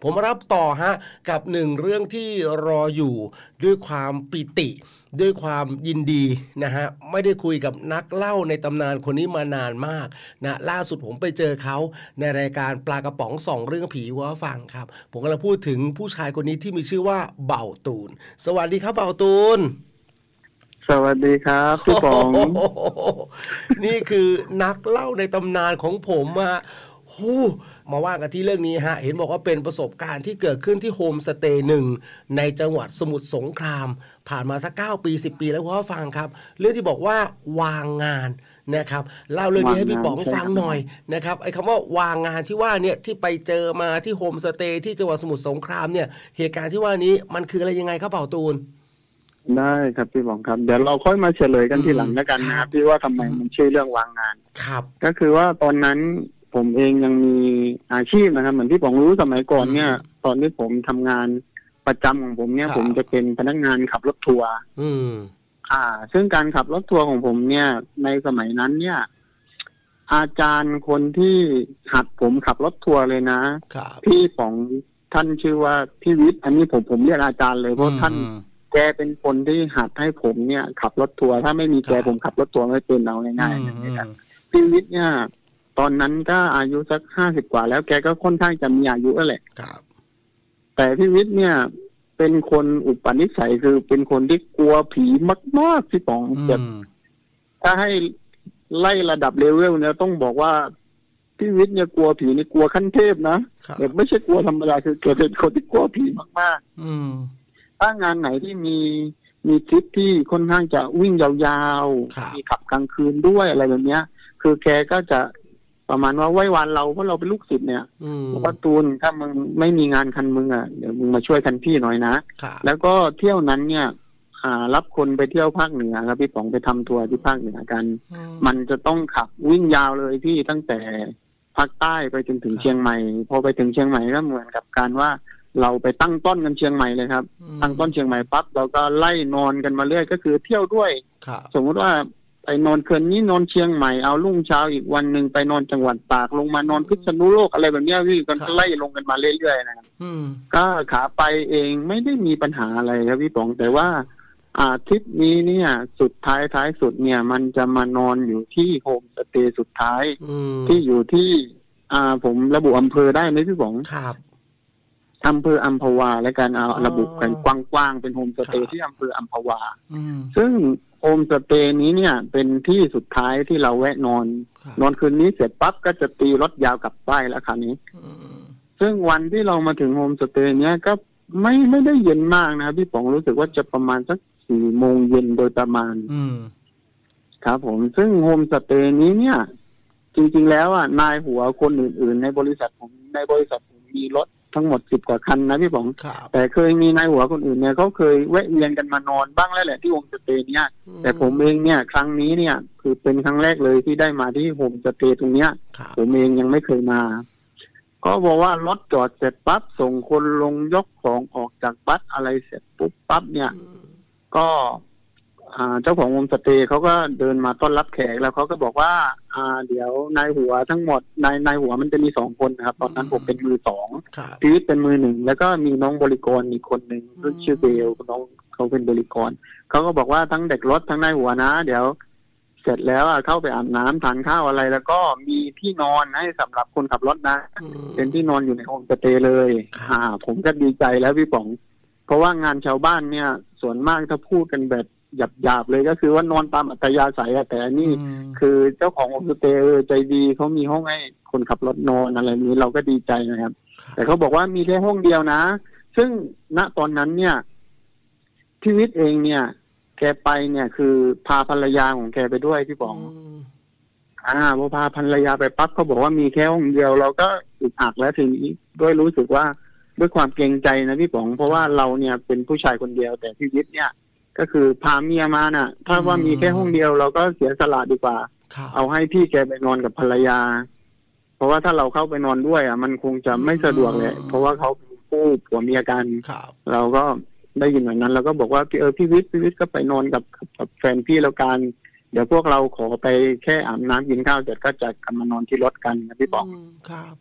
ผมรับต่อฮะกับหนึ่งเรื่องที่รออยู่ด้วยความปิติด้วยความยินดีนะฮะไม่ได้คุยกับนักเล่าในตำนานคนนี้มานานมากนะล่าสุดผมไปเจอเขาในรายการปลากระป๋องส่องเรื่องผีว่าฟังครับผมกำลังพูดถึงผู้ชายคนนี้ที่มีชื่อว่าเบ่าตูนสวัสดีครับเบ่าตูนสวัสดีครับพี่ป๋องนี่คือนักเล่าในตำนานของผมอะมาว่ากันที่เรื่องนี้ฮะเห็นบอกว่าเป็นประสบการณ์ที่เกิดขึ้นที่โฮมสเตย์หนึ่งในจังหวัดสมุทรสงครามผ่านมาสัก9 ปี 10 ปีแล้วพ่อฟังครับเรื่องที่บอกว่าวางงานนะครับเล่าเรื่องนี้ให้พี่ป๋องฟังหน่อยนะครับไอ้คำว่าวางงานที่ว่าเนี่ยที่ไปเจอมาที่โฮมสเตย์ที่จังหวัดสมุทรสงครามเนี่ยเหตุการณ์ที่ว่านี้มันคืออะไรยังไงครับเป่าตูนได้ครับพี่ป๋องครับเดี๋ยวเราค่อยมาเฉลยกันทีหลังแล้วกันนะครับพี่ว่าทำไมมันชื่อเรื่องวางงานครับก็คือว่าตอนนั้นผมเองยังมีอาชีพนะครับเหมือนที่ป๋องรู้สมัยก่อนเนี่ยตอนที่ผมทำงานประจำของผมเนี่ยผมจะเป็นพนักงานขับรถทัวร์ซึ่งการขับรถทัวร์ของผมเนี่ยในสมัยนั้นเนี่ยอาจารย์คนที่หัดผมขับรถทัวร์เลยนะพี่ป๋องท่านชื่อว่าพี่วิทย์อันนี้ผมเรียกอาจารย์เลยเพราะท่านแกเป็นคนที่หัดให้ผมเนี่ยขับรถทัวร์ถ้าไม่มีแกผมขับรถทัวร์ไม่เป็นเอาง่ายๆอย่างนี้ครับพี่วิทย์เนี่ยตอนนั้นก็อายุสัก50 กว่าแล้วแกก็ค่อนข้างจะมีอายุแล้วแหละแต่พี่วิทย์เนี่ยเป็นคนอุปนิสัยคือเป็นคนที่กลัวผีมากๆพี่ป๋องแบบถ้าให้ไล่ระดับเลเวลเนี่ยต้องบอกว่าพี่วิทย์เนี่ยกลัวผีนี่กลัวขั้นเทพนะแบบไม่ใช่กลัวธรรมดาคือแกเป็นคนที่กลัวผีมากๆถ้างานไหนที่มีทริปที่ค่อนข้างจะวิ่งยาวๆมีขับกลางคืนด้วยอะไรแบบเนี้ยคือแกก็จะประมาณว่าไหว้วานเราเพราะเราเป็นลูกศิษย์เนี่ยบอกว่าตูนถ้ามึงไม่มีงานคันมึงอ่ะเดี๋ยวมึงมาช่วยคันพี่หน่อยนะแล้วก็เที่ยวนั้นเนี่ยรับคนไปเที่ยวภาคเหนือครับพี่ป๋องไปทำทัวร์ที่ภาคเหนือกันมันจะต้องขับวิ่งยาวเลยพี่ตั้งแต่ภาคใต้ไปจนถึงเชียงใหม่พอไปถึงเชียงใหม่ก็เหมือนกับการว่าเราไปตั้งต้นกันเชียงใหม่เลยครับตั้งต้นเชียงใหม่ปั๊บเราก็ไล่นอนกันมาเรื่อยก็คือเที่ยวด้วยสมมติว่าไปนอนคืนนี้นอนเชียงใหม่เอารุ่งเช้าอีกวันหนึ่งไปนอนจังหวัดตากลงมานอนพิษณุโลกอะไรแบบนี้พี่กันไล่ลงกันมาเรื่อยๆนะครับก็ขาไปเองไม่ได้มีปัญหาอะไรครับพี่ป๋องแต่ว่าทริปนี้เนี่ยสุดท้ายสุดเนี่ยมันจะมานอนอยู่ที่โฮมสเตย์สุดท้ายที่อยู่ที่ผมระบุอำเภอได้ไหมพี่ป๋องครับอำเภออัมพวาและการเอาระบุกันกว้างๆเป็นโฮมสเตย์ที่อำเภออัมพวาซึ่งโฮมสเตย์นี้เนี่ยเป็นที่สุดท้ายที่เราแวะนอนคืนนี้เสร็จปั๊บก็จะตีรถยาวกลับบ้านแล้วคราวนี้ซึ่งวันที่เรามาถึงโฮมสเตย์เนี้ยก็ไม่ได้เย็นมากนะพี่ป๋องรู้สึกว่าจะประมาณสัก4 โมงเย็นโดยประมาณครับผมซึ่งโฮมสเตย์นี้เนี่ยจริงๆแล้วนายหัวคนอื่นๆในบริษัทผมมีรถทั้งหมด10 กว่าคันนะพี่ป๋องแต่เคยมีนายหัวคนอื่นเนี่ยเขาเคยแวะเวียนกันมานอนบ้างแล้วแหละที่โฮมสเตย์เนี่ยแต่ผมเองเนี่ยครั้งนี้เนี่ยคือเป็นครั้งแรกเลยที่ได้มาที่โฮมสเตย์ตรงเนี้ยผมเองยังไม่เคยมาก็บอกว่ารถจอดเสร็จปั๊บส่งคนลงยกของออกจากบัสอะไรเสร็จปุ๊บปั๊บเนี่ยก็เจ้าของโฮมสเตย์เขาก็เดินมาต้อนรับแขกแล้วเขาก็บอกว่าเดี๋ยวนายหัวทั้งหมดนายหัวมันจะมี2 คนนะครับตอนนั้นผมเป็นมือ2พีทเป็นมือ1แล้วก็มีน้องบริกรอีกคนหนึ่งชื่อเบลน้องเขาเป็นบริกรเขาก็บอกว่าทั้งเด็กรถทั้งนายหัวนะเดี๋ยวเสร็จแล้วเข้าไปอาบน้ำทานข้าวอะไรแล้วก็มีที่นอนให้สำหรับคนขับรถนะเป็นที่นอนอยู่ในโฮมสเตย์เลยผมก็ดีใจแล้วพี่ป๋องเพราะว่างานชาวบ้านเนี่ยส่วนมากถ้าพูดกันแบบหยาบเลยก็คือว่านอนตามอัธยาศัยแต่นี่คือเจ้าของโฮมสเตย์ใจดีเขามีห้องให้คนขับรถนอนอะไรนี้เราก็ดีใจนะครับแต่เขาบอกว่ามีแค่ห้องเดียวนะซึ่งณตอนนั้นเนี่ยพี่วิทย์เองเนี่ยแกไปเนี่ยคือพาภรรยาของแกไปด้วยพี่ป๋องพอพาภรรยาไปปั๊บเขาบอกว่ามีแค่ห้องเดียวเราก็อึดอัดแล้วทีนี้ด้วยรู้สึกว่าด้วยความเกรงใจนะพี่ป๋องเพราะว่าเราเนี่ยเป็นผู้ชายคนเดียวแต่พี่วิทย์เนี่ยก็คือพาเมียมาน่ะถ้าว่ามีแค่ห้องเดียวเราก็เสียสละดีกว่าเอาให้พี่แกไปนอนกับภรรยาเพราะว่าถ้าเราเข้าไปนอนด้วยมันคงจะไม่สะดวกเลยเพราะว่าเขาคู่ผัวเมียกันเราก็ได้ยินแบบนั้นเราก็บอกว่าพี่วิทย์ก็ไปนอนกับแฟนพี่แล้วกันเดี๋ยวพวกเราขอไปแค่อาบน้ำกินข้าวเสร็จก็จะกลับมานอนที่รถกันนะพี่ป๋อง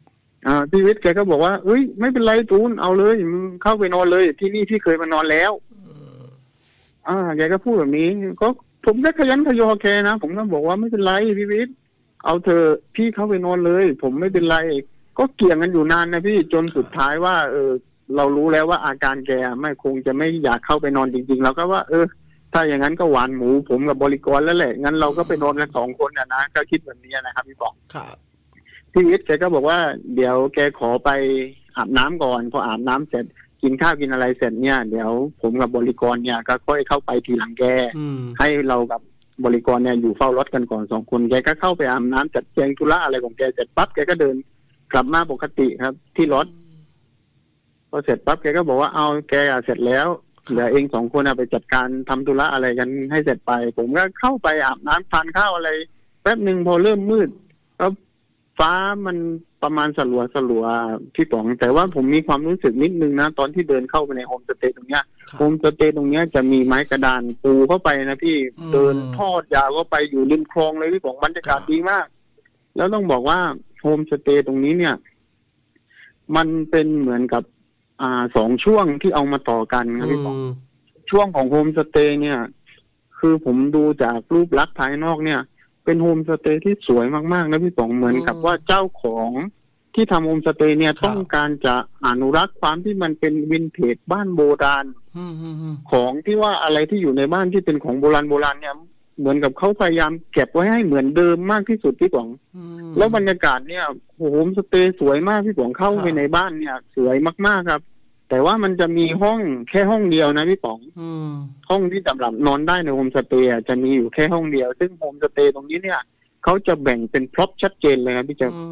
พี่วิทย์แกก็บอกว่าเอ้ยไม่เป็นไรตูนเอาเลยเข้าไปนอนเลยที่นี่พี่เคยมานอนแล้วแกก็พูดแบบนี้ก็ผมก็ขยันขยอแกนะผมก็บอกว่าไม่เป็นไรพี่วิทย์เอาเธอพี่เข้าไปนอนเลยผมไม่เป็นไรก็เกี่ยงกันอยู่นานนะพี่จนสุดท้ายว่าเรารู้แล้วว่าอาการแกไม่คงจะไม่อยากเข้าไปนอนจริงๆเราก็ว่าถ้าอย่างนั้นก็หวานหมูผมกับบริกรแล้วแหละงั้นเราก็ไปนอนกัน2 คนนะก็คิดแบบนี้นะครับพี่บอกพี่วิทย์แกก็บอกว่าเดี๋ยวแกขอไปอาบน้ำก่อนพออาบน้ำเสร็จกินข้าวกินอะไรเสร็จเนี่ยเดี๋ยวผมกับบริกรเนี่ยก็ค่อยเข้าไปทีหลังแกให้เรากับบริกรเนี่ยอยู่เฝ้ารถกันก่อน2 คนแกก็เข้าไปอาบน้ำจัดแจงธุระอะไรของแกเสร็จปั๊บแกก็เดินกลับมาปกติครับที่รถพอเสร็จปั๊บแกก็บอกว่าเอาแกเสร็จแล้วเหลือเอง2 คนไปจัดการทำธุระอะไรกันให้เสร็จไปผมก็เข้าไปอาบน้ำทานข้าวอะไรแป๊บหนึ่งพอเริ่มมืดแล้วฟ้ามันประมาณสลัวพี่ป๋องแต่ว่าผมมีความรู้สึกนิดนึงนะตอนที่เดินเข้าไปในโฮมสเตย์ตรงเนี้ยโฮมสเตย์ตรงเนี้ยจะมีไม้กระดานปูเข้าไปนะพี่เดินทอดยาวเข้าไปอยู่ริมคลองเลยพี่ป๋องบรรยากาศดีมากแล้วต้องบอกว่าโฮมสเตย์ตรงนี้เนี่ยมันเป็นเหมือนกับ2 ช่วงที่เอามาต่อกันครับพี่ป๋องช่วงของโฮมสเตย์เนี่ยคือผมดูจากรูปลักษณ์ภายนอกเนี่ยเป็นโฮมสเตย์ที่สวยมากๆนะพี่ป๋องเหมือนกับว่าเจ้าของที่ทำโฮมสเตย์เนี่ยต้องการจะอนุรักษ์ความที่มันเป็นวินเทจบ้านโบราณของที่ว่าอะไรที่อยู่ในบ้านที่เป็นของโบราณเนี่ยเหมือนกับเขาพยายามเก็บไว้ให้เหมือนเดิมมากที่สุดพี่ป๋องแล้วบรรยากาศเนี่ยโฮมสเตย์สวยมากพี่ป๋องเข้าไปในบ้านเนี่ยสวยมากๆครับแต่ว่ามันจะมีห้องแค่ห้องเดียวนะพี่ป๋องห้องที่สำหรับนอนได้ในโฮมสเตย์จะมีอยู่แค่ห้องเดียวซึ่งโฮมสเตย์ตรงนี้เนี่ยเขาจะแบ่งเป็นพร็อพชัดเจนเลยครับ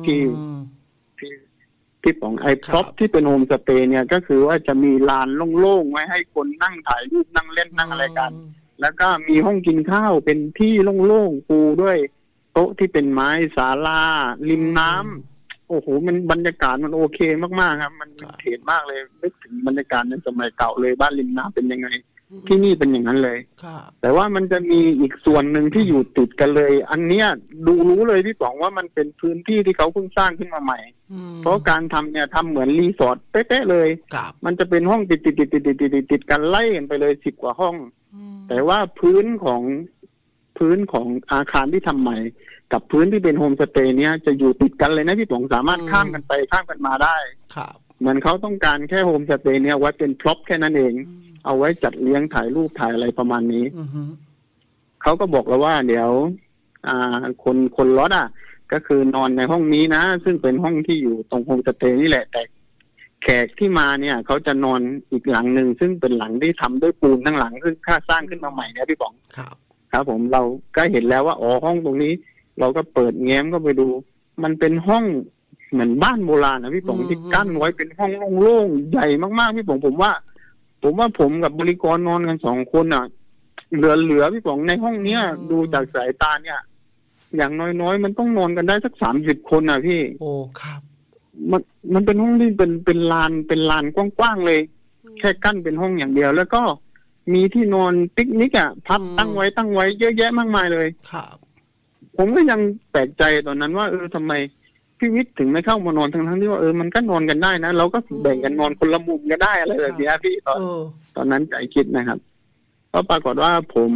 พี่ป๋องไอ้พร็อพที่เป็นโฮมสเตย์เนี่ยก็คือว่าจะมีลานโล่งๆไว้ให้คนนั่งถ่ายรูปนั่งเล่นนั่งอะไรกันแล้วก็มีห้องกินข้าวเป็นที่โล่งๆปูด้วยโต๊ะที่เป็นไม้ศาลาริมน้ำโอ้โหมันบรรยากาศมันโอเคมากๆครับมันเท่มากเลยนึกถึงบรรยากาศในสมัยเก่าเลยบ้านริมน้ำเป็นยังไงที่นี่เป็นอย่างนั้นเลยแต่ว่ามันจะมีอีกส่วนหนึ่งที่อยู่ติดกันเลยอันเนี้ยดูรู้เลยพี่ป๋องว่ามันเป็นพื้นที่ที่เขาเพิ่งสร้างขึ้นมาใหม่เพราะการทำเนี่ยทำเหมือนรีสอร์ทเป๊ะๆเลยมันจะเป็นห้องติดกันไล่กันไปเลย10 กว่าห้องแต่ว่าพื้นของอาคารที่ทำใหม่กับพื้นที่เป็นโฮมสเตย์เนี่ยจะอยู่ติดกันเลยนะพี่ป๋องสามารถข้ามกันไปข้ามกันมาได้เหมือนเขาต้องการแค่โฮมสเตย์เนี่ยไว้เป็นพร็อพแค่นั้นเองเอาไว้จัดเลี้ยงถ่ายรูปถ่ายอะไรประมาณนี้เขาก็บอกแล้วว่าเดี๋ยวคนรถก็คือนอนในห้องนี้นะซึ่งเป็นห้องที่อยู่ตรงโฮมสเตย์นี่แหละแต่แขกที่มาเนี่ยเขาจะนอนอีกหลังหนึ่งซึ่งเป็นหลังที่ทำด้วยปูนทั้งหลังซึ่งค่าสร้างขึ้นมาใหม่เนี่ยพี่ป๋องครับผมเราก็เห็นแล้วว่าห้องตรงนี้เราก็เปิดแง้มก็ไปดูมันเป็นห้องเหมือนบ้านโบราณนะพี่ป๋องที่กั้นไว้เป็นห้องโล่งๆใหญ่มากๆพี่ป๋องผมว่าผมกับบริกรนอนกัน2 คนเหลือพี่ป๋องในห้องเนี้ยดูจากสายตาเนี่ยอย่างน้อยๆมันต้องนอนกันได้สัก30 คนพี่โอ้ครับมันเป็นห้องที่เป็นลานกว้างๆเลยแค่กั้นเป็นห้องอย่างเดียวแล้วก็มีที่นอนปิกนิกพับตั้งไว้เยอะแยะมากมายเลยครับผมก็ยังแปลกใจตอนนั้นว่าทำไมพี่วิทย์ถึงไม่เข้ามานอนทั้งที่ว่ามันก็นอนกันได้นะเราก็แบ่งกันนอนคนละมุมก็ได้อะไรแบบนี้พี่ตอนนั้นใจคิดนะครับก็ปรากฏว่าผม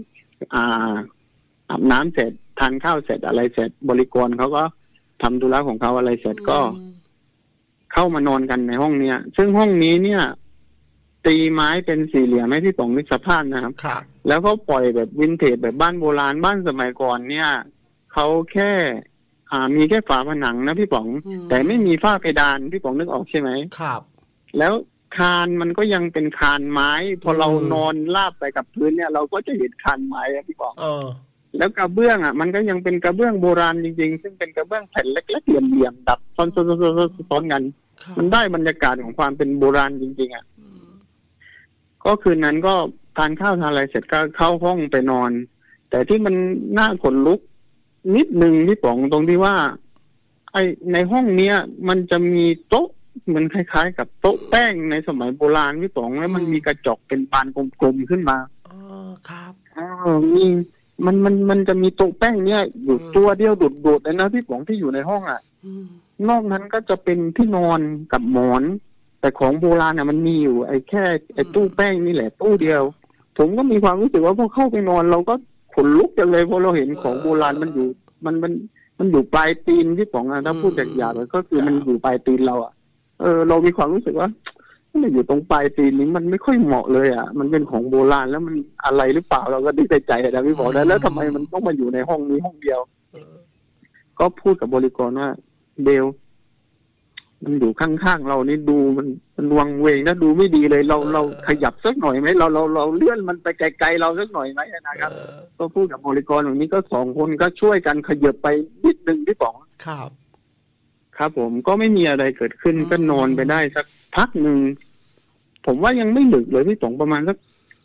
อาบน้ำเสร็จทานข้าวเสร็จอะไรเสร็จบริกรเขาก็ทำธุระของเขาอะไรเสร็จก็เข้ามานอนกันในห้องเนี้ยซึ่งห้องนี้เนี่ยตีไม้เป็น4 เหลี่ยมให้พี่ป๋องนึกสภาพนะครับแล้วเขาปล่อยแบบวินเทจแบบบ้านโบราณบ้านสมัยก่อนเนี่ยเขาแค่มีแค่ฝาผนังนะพี่ป๋องแต่ไม่มีฝ้าเพดานพี่ป๋องนึกออกใช่ไหมครับแล้วคานมันก็ยังเป็นคานไม้พอเรานอนราบไปกับพื้นเนี่ยเราก็จะเห็นคานไม้พี่ป๋องแล้วกระเบื้องมันก็ยังเป็นกระเบื้องโบราณจริงๆซึ่งเป็นกระเบื้องแผ่นเล็กๆเหลี่ยมๆดับซ้อนกันมันได้บรรยากาศของความเป็นโบราณจริงๆก็คืนนั้นก็ทานข้าวทานอะไรเสร็จก็เข้าห้องไปนอนแต่ที่มันน่าขนลุกนิดนึงพี่ป๋องตรงที่ว่าในห้องเนี้ยมันจะมีโต๊ะเหมือนคล้ายๆกับโต๊ะแป้งในสมัยโบราณพี่ป๋องแล้วมันมีกระจกเป็นบานกลมๆขึ้นมาครับมีมันจะมีโต๊ะแป้งเนี้ยอยู่ตัวเดียวโดดๆเลยนะพี่ป๋องที่อยู่ในห้องนอกนั้นก็จะเป็นที่นอนกับหมอนแต่ของโบราณน่ะมันมีอยู่แค่ตู้แป้งนี่แหละตู้เดียวผมก็มีความรู้สึกว่าพอเข้าไปนอนเราก็ขนลุกจังเลยเพราะเราเห็นของโบราณมันอยู่มันอยู่ปลายตีนที่ป๋องถ้าพูดหยาบๆก็คือมันอยู่ปลายตีนเราเรามีความรู้สึกว่ามันอยู่ตรงปลายตีนนี้มันไม่ค่อยเหมาะเลยมันเป็นของโบราณแล้วมันอะไรหรือเปล่าเราก็ดิ้นใจนะพี่บอกแล้วทำไมมันต้องมาอยู่ในห้องนี้ห้องเดียวก็พูดกับบริกรว่าเบลมันอยู่ข้างๆเรานี่ดูมันวังเวงนะดูไม่ดีเลยเราขยับสักหน่อยไหมเราเลื่อนมันไปไกลๆเราสักหน่อยไหมนะครับก็พูดกับบริกรอย่างนี้ก็2 คนก็ช่วยกันขยับไปนิดนึงพี่ป๋องครับผมก็ไม่มีอะไรเกิดขึ้นก็นอนไปได้สักพักหนึ่งผมว่ายังไม่ดึกเลยพี่ป๋องประมาณสัก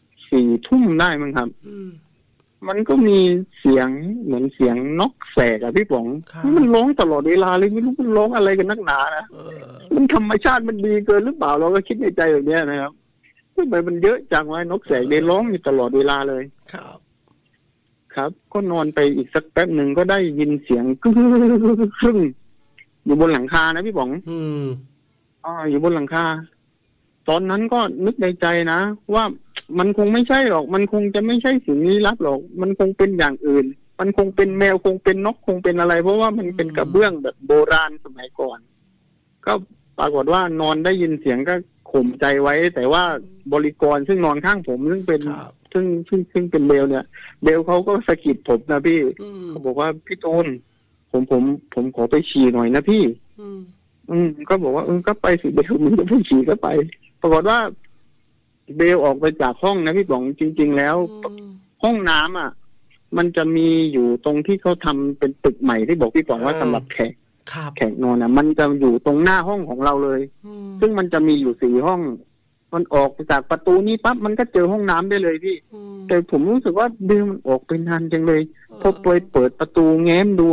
4 ทุ่มได้มั้งครับมันก็มีเสียงเหมือนเสียงนกแสกพี่ป๋องมันร้องตลอดเวลาเลยไม่รู้มันร้องอะไรกันนักหนานะมันธรรมชาติมันดีเกินหรือเปล่าเราก็คิดในใจแบบนี้นะครับทำไมมันเยอะจังวะนกแสกเดินร้องอยู่ตลอดเวลาเลยครับก็นอนไปอีกสักแป๊บหนึ่งก็ได้ยินเสียงกึ้งอยู่บนหลังคานะพี่ป๋องอยู่บนหลังคาตอนนั้นก็นึกในใจนะว่ามันคงไม่ใช่หรอกมันคงจะไม่ใช่สิ่งนี้ลับหรอกมันคงเป็นอย่างอื่นมันคงเป็นแมวคงเป็นนกคงเป็นอะไรเพราะว่ามันเป็นกระเบื้องแบบโบราณสมัยก่อนก็ปรากฏว่านอนได้ยินเสียงก็ข่มใจไว้แต่ว่าบริกรซึ่งนอนข้างผมซึ่งเป็นซึ่งเป็นเบลเนี่ยเบลเขาก็สะกิดผมนะพี่เขาบอกว่าพี่ตูนผมขอไปฉี่หน่อยนะพี่ก็บอกว่าก็ไปสิเบลมึงจะไปฉี่ก็ไปปรากฏว่าเบลออกไปจากห้องนะพี่ป๋องจริงๆแล้วห้องน้ำมันจะมีอยู่ตรงที่เขาทำเป็นตึกใหม่ที่บอกพี่ป๋องว่าสำหรับแขกนอนมันจะอยู่ตรงหน้าห้องของเราเลยซึ่งมันจะมีอยู่4 ห้องมันออกจากประตูนี้ปั๊บมันก็เจอห้องน้ำได้เลยพี่แต่ผมรู้สึกว่าเบลมันออกไปนานจังเลยพอไปเปิดประตูแง้มดู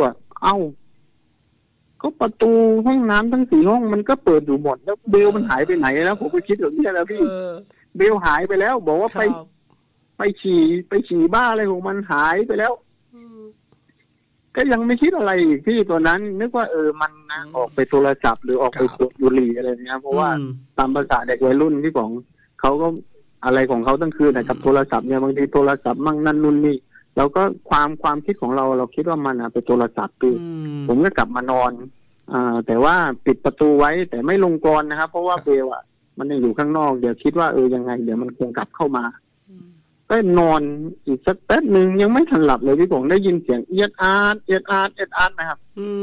ก็ประตูห้องน้ำทั้ง4 ห้องมันก็เปิดอยู่หมดแล้วเบลมันหายไปไหนแล้วผมก็คิดแบบนี้แล้วพี่เบลหายไปแล้วบอกว่าไปฉี่บ้าอะไรของมันหายไปแล้วก็ยังไม่คิดอะไรอีกพี่ตัวนั้นนึกว่ามันนะออกไปโทรศัพท์หรือออกไปสูบบุหรี่อะไรเงี้ยเพราะว่าตามภาษาเด็กวัยรุ่นที่ของเขาก็อะไรของเขาตั้งคืนกับโทรศัพท์เนี่ยบางทีโทรศัพท์มั่งนั่นนู่นนี่แล้วก็ความคิดของเราคิดว่ามันไปโทรศัพท์พี่ผมก็กลับมานอนแต่ว่าปิดประตูไว้แต่ไม่ลงกลอนนะครับเพราะว่าเบลมันยังอยู่ข้างนอกเดี๋ยวคิดว่ายังไงเดี๋ยวมันคงกลับเข้ามาก็นอนอีกสักแป๊บหนึ่งยังไม่ทันหลับเลยพี่ผมได้ยินเสียงเอียดอาร์ตนะครับ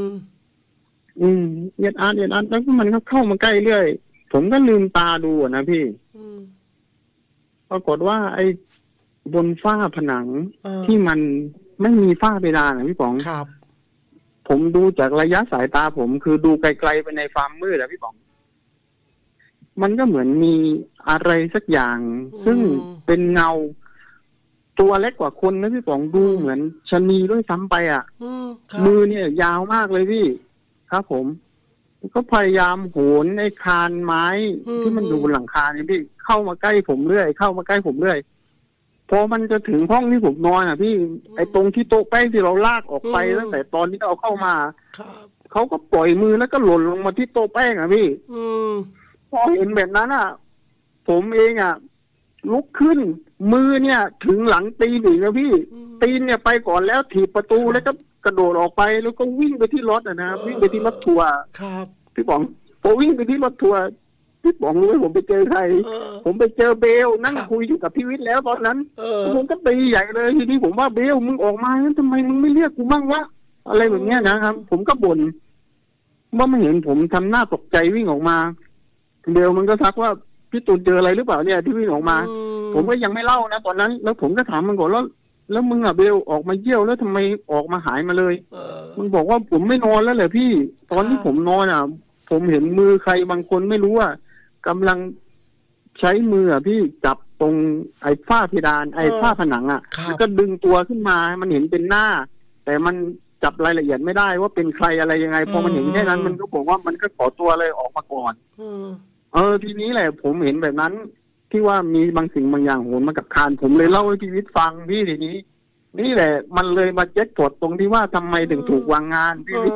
เอียดอาร์ตแล้วมันก็เข้ามาใกล้เรื่อยผมก็ลืมตาดูนะพี่ปรากฏว่าไอ้บนฝ้าผนังที่มันไม่มีฝ้าเพดานนะพี่ป๋องครับผมดูจากระยะสายตาผมคือดูไกลๆไปในความมืดนะพี่ป๋องมันก็เหมือนมีอะไรสักอย่างซึ่งเป็นเงาตัวเล็กกว่าคนนะพี่ป๋องดูเหมือนชะนีด้วยซ้ำไปมือเนี่ยยาวมากเลยพี่ครับผมก็พยายามโหนไอ้คานไม้ที่มันอยู่บนหลังคาเนี่ยพี่เข้ามาใกล้ผมเรื่อยพอมันจะถึงห้องที่ผมนอนพี่ไอ้ตรงที่โต๊ะแป้งที่เราลากออกไปตั้งแต่ตอนที่เราเข้ามาเขาก็ปล่อยมือแล้วก็หล่นลงมาที่โต๊ะแป้งพี่พอเห็นแบบนั้นผมเองลุกขึ้นมือเนี่ยถึงหลังตีนอีกนะพี่ตีนเนี่ยไปก่อนแล้วถีบประตูแล้วก็กระโดดออกไปแล้วก็วิ่งไปที่รถนะครับวิ่งไปที่รถทัวร์ครับพี่ป๋องพอวิ่งไปที่รถทัวร์พี่ป๋องรู้ไหมผมไปเจอใครผมไปเจอเบลนั่งคุยอยู่กับพี่วิทย์แล้วตอนนั้นผมก็ตีใหญ่เลยทีนี้ผมว่าเบลมึงออกมาทำไมมึงไม่เรียกกูมั่งวะอะไรแบบนี้นะครับผมก็บ่นว่าไม่เห็นผมทำหน้าตกใจวิ่งออกมาเบลมันก็ทักว่าพี่ตูนเจออะไรหรือเปล่าเนี่ยที่วิ่งออกมาผมก็ยังไม่เล่านะตอนนั้นแล้วผมก็ถามมันก่อนแล้วมึงเบลออกมาเยี่ยวแล้วทำไมออกมาหายมาเลยมันบอกว่าผมไม่นอนแล้วเหรอพี่ตอนที่ผมนอนผมเห็นมือใครบางคนไม่รู้กำลังใช้มือพี่จับตรงไอ้ฝ้าเพดานไอ้ฝ้าผนังแล้วก็ดึงตัวขึ้นมามันเห็นเป็นหน้าแต่มันจับรายละเอียดไม่ได้ว่าเป็นใครอะไรยังไงพอมันเห็นแค่นั้นมันก็บอกว่ามันก็ขอตัวเลยออกมาก่อนทีนี้แหละผมเห็นแบบนั้นที่ว่ามีบางสิ่งบางอย่างโหนมากับคานผมเลยเล่าให้พี่วิทย์ฟังพี่ทีนี้นี่แหละมันเลยมาแจ็คพอตตรงที่ว่าทำไมถึงถูกวางงานพี่วิทย์ว่า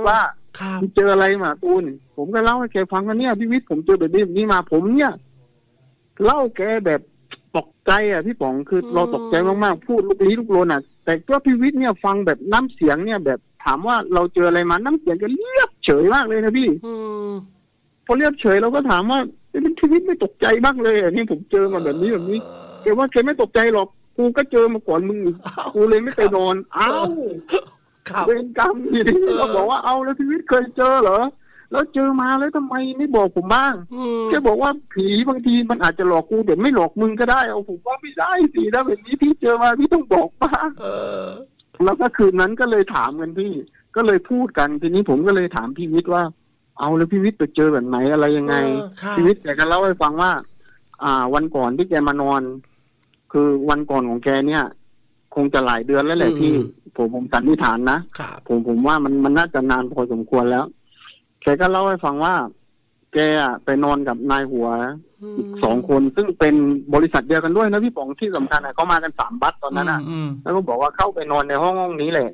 เจออะไรมาตูนผมก็เล่าให้แกฟังว่าเนี่ยพี่วิทย์ผมเจอแบบนี้มาผมเนี่ยเล่าแกแบบตกใจอ่ะพี่ป๋องคือเราตกใจมากๆพูดลุกลี้ลุกลนอ่ะแต่ก็พี่วิทย์เนี่ยฟังแบบน้ำเสียงเนี่ยแบบถามว่าเราเจออะไรมาน้ำเสียงก็เรียบเฉยมากเลยนะพี่พอเรียบเฉยเราก็ถามว่าพี่วิทย์ไม่ตกใจบ้างเลยอ่ะนี่ผมเจอมาแบบนี้แกว่าแกไม่ตกใจหรอกกูก็เจอมาก่อนมึงกูเลยไม่ไปนอนเอ้าเวรกรรมทีนี้เราบอกว่าเอาแล้วพี่วิทย์เคยเจอเหรอแล้วเจอมาแล้วทำไมไม่บอกผมบ้างแกบอกว่าผีบางทีมันอาจจะหลอกกูแต่ไม่หลอกมึงก็ได้เอาผมว่าไม่ได้สิถ้าแบบนี้พี่เจอมาพี่ต้องบอกบ้างแล้วก็คืนนั้นก็เลยถามกันพี่ก็เลยพูดกันทีนี้ผมก็เลยถามพี่วิทย์ว่าเอาแล้วพี่วิทย์ไปเจอแบบไหนอะไรยังไงพี่วิทย์แกก็เล่าให้ฟังว่าวันก่อนที่แกมานอนคือวันก่อนของแกเนี่ยคงจะหลายเดือนแล้วแหละที่ผมสันนิษฐานนะผมว่ามันน่าจะนานพอสมควรแล้วแกก็เล่าให้ฟังว่าแกไปนอนกับนายหัวอีก2 คนซึ่งเป็นบริษัทเดียวกันด้วยนะพี่ป๋องที่สำคัญเขามากัน3 บัสตอนนั้นแล้วก็บอกว่าเข้าไปนอนในห้องนี้แหละ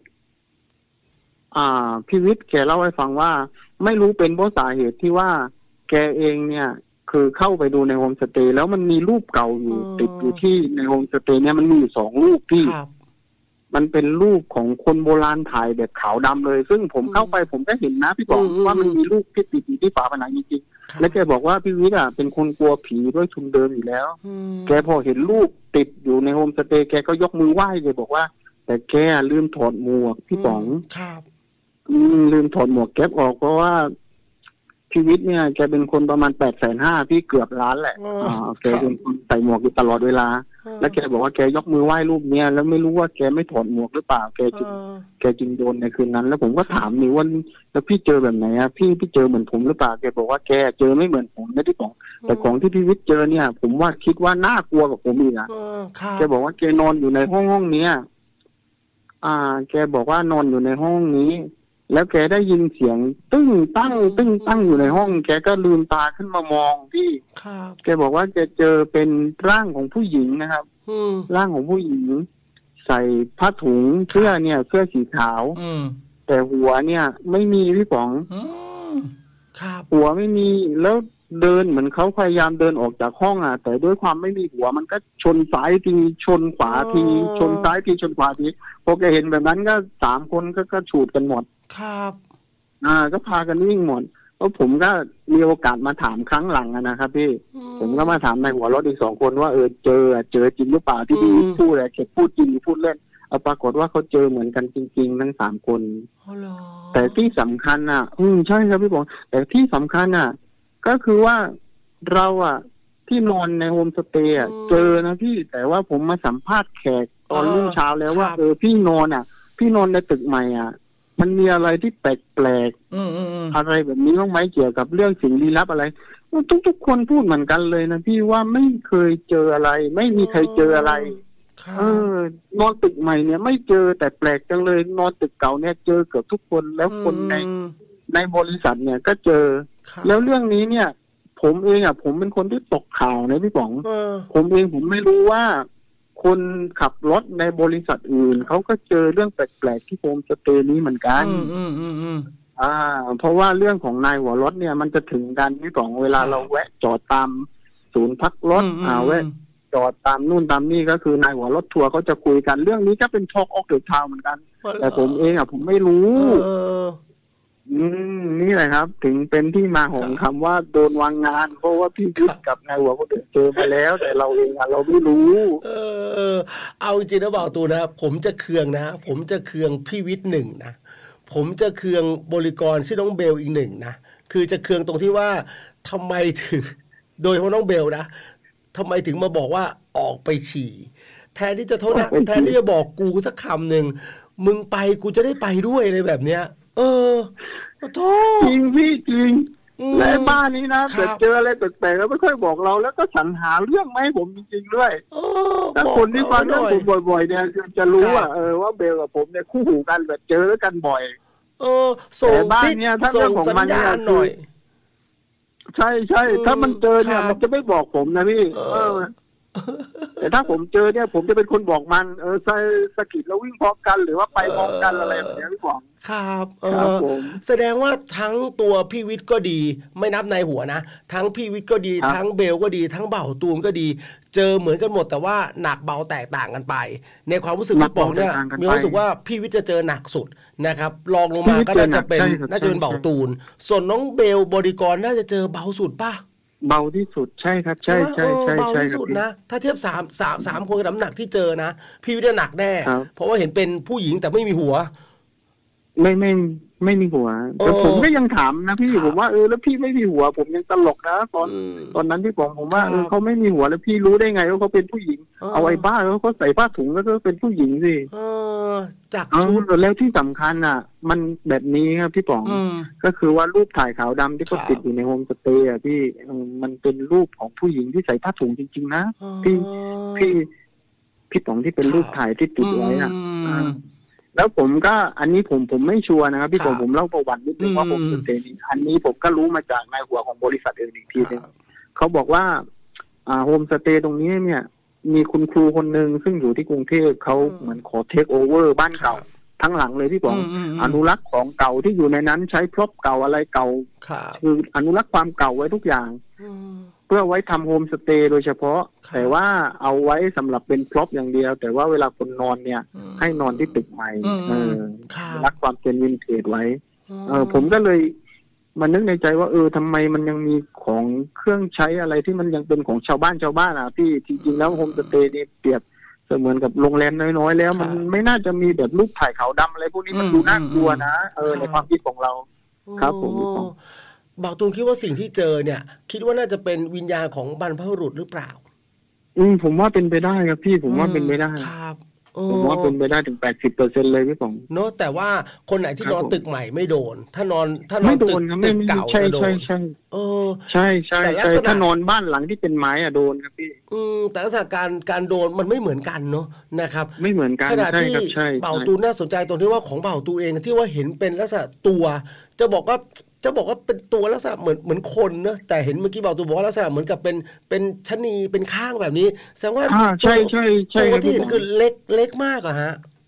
พี่วิทย์แกเล่าให้ฟังว่าไม่รู้เป็นเพราะสาเหตุที่ว่าแกเองเนี่ยคือเข้าไปดูในโฮมสเตย์แล้วมันมีรูปเก่าอยู่ติดอยู่ที่ในโฮมสเตย์เนี่ยมันมีอยู่2 รูปที่มันเป็นรูปของคนโบราณถ่ายแบบขาวดำเลยซึ่งผมเข้าไปผมก็เห็นนะพี่บอกว่ามันมีรูปที่ติดอยู่ที่ฝาผนังจริงๆและแกบอกว่าพี่วิทย์เป็นคนกลัวผีด้วยทุนเดิมอยู่แล้วแกพอเห็นรูปติดอยู่ในโฮมสเตย์แกก็ยกมือไหว้เลยบอกว่าแต่แกลืมถอดหมวกพี่ป๋องลืมถอดหมวกแก๊ปออกเพราะว่าชีวิตเนี่ยแกเป็นคนประมาณ850,000พี่เกือบล้านแหละแกเป็นคนใส่หมวกอยู่ตลอดเวลาแล้วแกบอกว่าแกยกมือไหว้รูปเนี้ยแล้วไม่รู้ว่าแกไม่ถอดหมวกหรือเปล่าแกจึงโดนในคืนนั้นแล้วผมก็ถามนี่ว่าแล้วพี่เจอแบบไหนอ่ะพี่เจอเหมือนผมหรือเปล่าแกบอกว่าแกเจอไม่เหมือนผมนะที่บอกแต่ของที่พี่วิทย์เจอเนี่ยผมว่าคิดว่าน่ากลัวกับผมอีกอ่ะแกบอกว่าแกนอนอยู่ในห้องเนี้ยแกบอกว่านอนอยู่ในห้องนี้แล้วแกได้ยินเสียงตึ้งตั้งอยู่ในห้องแกก็ลืมตาขึ้นมามองพี่แกบอกว่าแกเจอเป็นร่างของผู้หญิงนะครับร่างของผู้หญิงใส่ผ้าถุงเสื้อเนี่ยเสื้อสีขาวแต่หัวเนี่ยไม่มีพี่ป๋องหัวไม่มีแล้วเดินเหมือนเขาพยายามเดินออกจากห้องแต่ด้วยความไม่มีหัวมันก็ชนซ้ายทีชนขวาทีชนซ้ายทีชนขวาทีพอแกเห็นแบบนั้นก็3 คนก็ฉูดกันหมดครับก็พากันวิ่งหมดแล้วผมก็มีโอกาสมาถามครั้งหลังนะครับพี่ผมก็มาถามนายหัวรถอีก2 คนว่าเจอจริงหรือเปล่าที่พี่พูดแกพูดจริงหรือพูดเล่นปรากฏว่าเขาเจอเหมือนกันจริงๆทั้ง3 คนแต่ที่สำคัญใช่ครับพี่บอกแต่ที่สำคัญก็คือว่าเราที่นอนในโฮมสเตย์เจอนะพี่แต่ว่าผมมาสัมภาษณ์แขกตอนรุ่งเช้าแล้วว่าพี่นอนในตึกใหม่มันมีอะไรที่แปลกๆอะไรแบบนี้บ้างไหมเกี่ยวกับเรื่องสิ่งลี้ลับอะไรทุกคนพูดเหมือนกันเลยนะพี่ว่าไม่เคยเจออะไรไม่มีใครเจออะไรนอนตึกใหม่เนี่ยไม่เจอแต่แปลกจังเลยนอนตึกเก่าเนี่ยเจอเกือบทุกคนแล้วคนในบริษัทเนี่ยก็เจอแล้วเรื่องนี้เนี่ยผมเองผมเป็นคนที่ตกข่าวนะพี่ป๋องผมเองผมไม่รู้ว่าคนขับรถในบริษัทอื่นเขาก็เจอเรื่องแปลกๆที่โฮมสเตย์นี้เหมือนกันเพราะว่าเรื่องของนายหัวรถเนี่ยมันจะถึงกันพี่ป๋องเวลาเราแวะจอดตามศูนย์พักรถแวะจอดตามนู่นตามนี่ก็คือนายหัวรถทัวร์เขาจะคุยกันเรื่องนี้ก็เป็นทอล์กออฟเดอะทาวน์เหมือนกันแต่ผมเองผมไม่รู้นี่แหละครับถึงเป็นที่มาของคำว่าโดนวางงานเพราะว่าพี่วิทย์กับนายหัวคนอื่นเจอมาแล้วแต่เราเองเราไม่รู้เอาจริงนะบ่าวตูนะผมจะเคืองพี่วิทย์1นะผมจะเคืองบริกรชื่อน้องเบลอีก1นะคือจะเคืองตรงที่ว่าทำไมถึงโดยเฉพาะน้องเบลนะทำไมถึงมาบอกว่าออกไปฉี่แทนที่จะโทษนะแทนที่จะบอกกูสักคำหนึ่งมึงไปกูจะได้ไปด้วยอะไรแบบเนี้ยโทษจริงพี่จริงและบ้านนี้นะแต่เจออะไรแปลกๆแล้วไม่ค่อยบอกเราแล้วก็สรรหาเรื่องมาให้ผมจริงๆด้วยถ้าคนที่ฟังเรื่องผมบ่อยๆเนี่ยจะรู้ว่าเบลกับผมเนี่ยคู่หูกันแบบเจอกันบ่อยแต่บ้านเนี่ยถ้าเรื่องของมันเนี่ยหน่อยใช่ถ้ามันเจอเนี่ยมันจะไม่บอกผมนะพี่แต่ถ้าผมเจอเนี่ยผมจะเป็นคนบอกมันสะกิดแล้ววิ่งพร้อมกันหรือว่าไปพร้อมกันอะไรแบบนี้พี่ป๋องครับผมแสดงว่าทั้งตัวพี่วิทย์ก็ดีไม่นับในหัวนะทั้งพี่วิทย์ก็ดีทั้งเบลก็ดีทั้งเบ่าตูนก็ดีเจอเหมือนกันหมดแต่ว่าหนักเบาแตกต่างกันไปในความรู้สึกพี่ป๋องเนี่ยมีความรู้สึกว่าพี่วิทย์จะเจอหนักสุดนะครับรองลงมาก็น่าจะเป็นเบ่าตูนส่วนน้องเบลบริกรน่าจะเจอเบาสุดป่ะเบาที่สุดใช่ครับใช่เบาที่สุดนะถ้าเทียบสามคนน้ำหนักที่เจอนะพี่วิทย์หนักแน่เพราะว่าเห็นเป็นผู้หญิงแต่ไม่มีหัวไม่มีหัวแต่ผมก็ยังถามนะพี่ผมว่าแล้วพี่ไม่มีหัวผมยังตลกนะตอนนั้นที่ผมว่าเขาไม่มีหัวแล้วพี่รู้ได้ไงว่าเขาเป็นผู้หญิงเอาไอ้บ้าเขาใส่ผ้าถุงแล้วก็เป็นผู้หญิงสิจากชุดแล้วที่สำคัญอ่ะมันแบบนี้ครับพี่ป๋องก็คือว่ารูปถ่ายขาวดำที่เขาติดอยู่ในโฮมสเตย์อ่ะพี่มันเป็นรูปของผู้หญิงที่ใส่ผ้าถุงจริงๆนะพี่ป๋องที่เป็นรูปถ่ายที่ติดไว้อ่ะแล้วผมก็อันนี้ผมไม่ชัวร์นะครับพี่ผมเล่าประวัตินิดนึงว่าผมสเตย์นี้อันนี้ผมก็รู้มาจากนายหัวของบริษัทอื่นอีกทีนึงเขาบอกว่าโฮมสเตย์ตรงนี้เนี่ยมีคุณครูคนหนึ่งซึ่งอยู่ที่กรุงเทพเขาเหมือนขอเทคโอเวอร์บ้านเก่าทั้งหลังเลยพี่ผมอนุรักษ์ของเก่าที่อยู่ในนั้นใช้พร็อพเก่าอะไรเก่าคืออนุรักษ์ความเก่าไว้ทุกอย่างเพื่อไว้ทำโฮมสเตย์โดยเฉพาะแต่ว่าเอาไว้สำหรับเป็นพร็อพอย่างเดียวแต่ว่าเวลาคนนอนเนี่ยให้นอนที่ตึกใหม่รักความเป็นวินเทจไว้ผมก็เลยมันนึกในใจว่าทำไมมันยังมีของเครื่องใช้อะไรที่มันยังเป็นของชาวบ้านที่จริงๆแล้วโฮมสเตย์นี่เปรียบเสมือนกับโรงแรมน้อยๆแล้วมันไม่น่าจะมีแบบรูปถ่ายขาวดำอะไรพวกนี้มันดูน่ากลัวนะในความคิดของเราครับผมบ่าวตูนคิดว่าสิ่งที่เจอเนี่ยคิดว่าน่าจะเป็นวิญญาณของบรรพบุรุษหรือเปล่าผมว่าเป็นไปได้ครับพี่ผมว่าเป็นไปได้ครับผมว่าเป็นไปได้ถึง 80% เลยพี่ป๋องเนาะแต่ว่าคนไหนที่นอนตึกใหม่ไม่โดนถ้านอนตึกเก่าจะโดนใช่ถ้านอนบ้านหลังที่เป็นไม้อะโดนครับพี่แต่ลักษณะการโดนมันไม่เหมือนกันเนาะนะครับไม่เหมือนกันขณะที่เป่าตูน่าสนใจตรงที่ว่าของเป่าตูเองที่ว่าเห็นเป็นลักษณะตัวจะบอกว่าเป็นตัวลักษณะเหมือนคนเนอะแต่เห็นเมื่อกี้บอกตัวบอกว่าลักษณะเหมือนกับเป็นชะนีเป็นข้างแบบนี้แสดงว่าใช่ตัวที่เห็นคือเล็กมากอะฮะ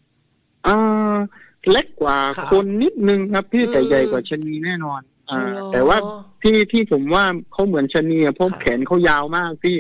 เล็กกว่าคนนิดนึงครับพี่แต่ใหญ่กว่าชะนีแน่นอนแต่ว่าที่ผมว่าเขาเหมือนชะนีเพราะแขนเขายาวมากพี่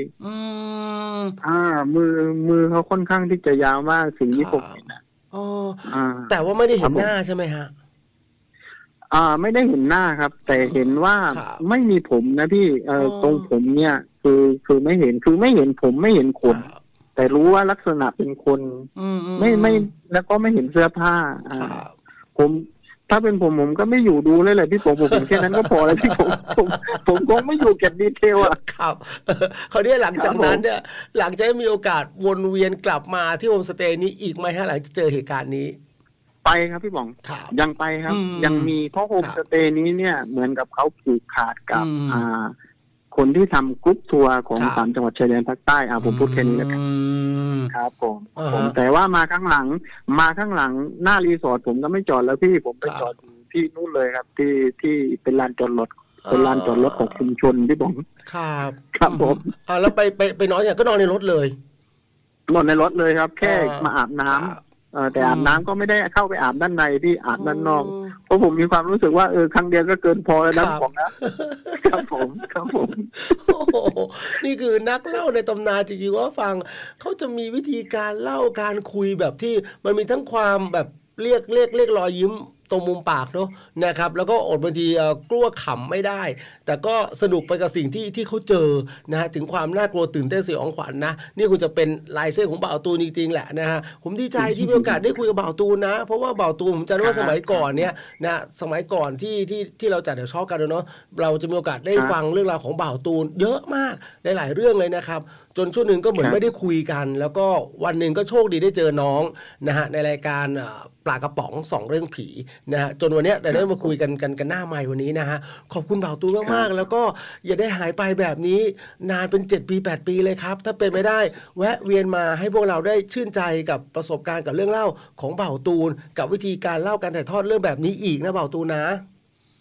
มือเขาค่อนข้างที่จะยาวมากสิ่งที่ผมเห็นนะแต่ว่าไม่ได้เห็นหน้าใช่ไหมฮะไม่ได้เห็นหน้าครับแต่เห็นว่าไม่มีผมนะพี่ตรงผมเนี่ยคือไม่เห็นผมไม่เห็นขนแต่รู้ว่าลักษณะเป็นคนไม่แล้วก็ไม่เห็นเสื้อผ้าผมถ้าเป็นผมก็ไม่อยู่ดูเลยแหละพี่ผมแค่นั้นก็พอแล้วพี่ผมคงไม่อยู่เก็บดีเทลอ่ะครับเขาเนี่ยหลังจากนั้นเนี่ยหลังจากมีโอกาสวนเวียนกลับมาที่โฮมสเตย์นี้อีกไหมฮะหลังจากเจอเหตุการณ์นี้ไปครับพี่ป๋องยังไปครับยังมีเพราะโฮมสเตย์นี้เนี่ยเหมือนกับเขาผูกขาดกับคนที่ทำกรุ๊ปทัวร์ของ3จังหวัดชายแดนภาคใต้ผมพูดแค่นี้แล้วกันครับผมแต่ว่ามาข้างหลังหน้ารีสอร์ทผมก็ไม่จอดแล้วพี่ผมไปจอดที่นู่นเลยครับที่เป็นลานจอดรถของชุมชนพี่ป๋องครับผมแล้วไปนอนอย่างก็นอนในรถเลยนอนในรถเลยครับแค่มาอาบน้ำแต่อาบน้ำก็ไม่ได้เข้าไปอาบด้านในที่อาบด้านนอกเพราะผมมีความรู้สึกว่าครั้งเดียวก็เกินพอแล้วนะผมนะครับผมโอ้โหนี่คือนักเล่าในตำนานจริงๆว่าฟังเขาจะมีวิธีการเล่าการคุยแบบที่มันมีทั้งความแบบเรียกรอยยิ้มตรงมุมปากเนาะนะครับแล้วก็อดบางทีกลัวขำไม่ได้แต่ก็สนุกไปกับสิ่งที่เขาเจอนะฮะถึงความน่ากลัวตื่นเต้นสยองขวัญนะนี่คุณจะเป็นลายเส้นของบ่าวตูนจริงๆแหละนะฮะผมดีใจที่มีโอกาสได้คุยกับบ่าวตูนนะเพราะว่าบ่าวตูนผมจำได้ว่าสมัยก่อนเนี่ยนะสมัยก่อนที่เราจัดเดี๋ยวชอบกันเนาะเราจะมีโอกาสได้ฟังเรื่องราวของบ่าวตูนเยอะมากหลายๆเรื่องเลยนะครับจนช่วงหนึ่งก็เหมือนไม่ได้คุยกันแล้วก็วันหนึ่งก็โชคดีได้เจอน้องนะฮะในรายการปลากระป๋อง2เรื่องผีนะฮะจนวันนี้ได้มาคุยกันหน้าไมค์วันนี้นะฮะขอบคุณบ่าวตูนมากๆแล้วก็อย่าได้หายไปแบบนี้นานเป็น7 ปี 8 ปีเลยครับถ้าเป็นไม่ได้แวะเวียนมาให้พวกเราได้ชื่นใจกับประสบการณ์กับเรื่องเล่าของบ่าวตูนกับวิธีการเล่าการถ่ายทอดเรื่องแบบนี้อีกนะบ่าวตูนนะ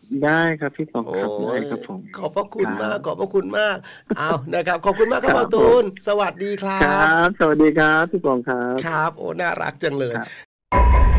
ได้ครับพี่ปองครับได้ครับผมขอบพระคุณมากขอบพระคุณมากเอานะครับขอบคุณมากครับอาตูนสวัสดีครับครับสวัสดีครับพี่ปองครับครับโอ้น่ารักจังเลย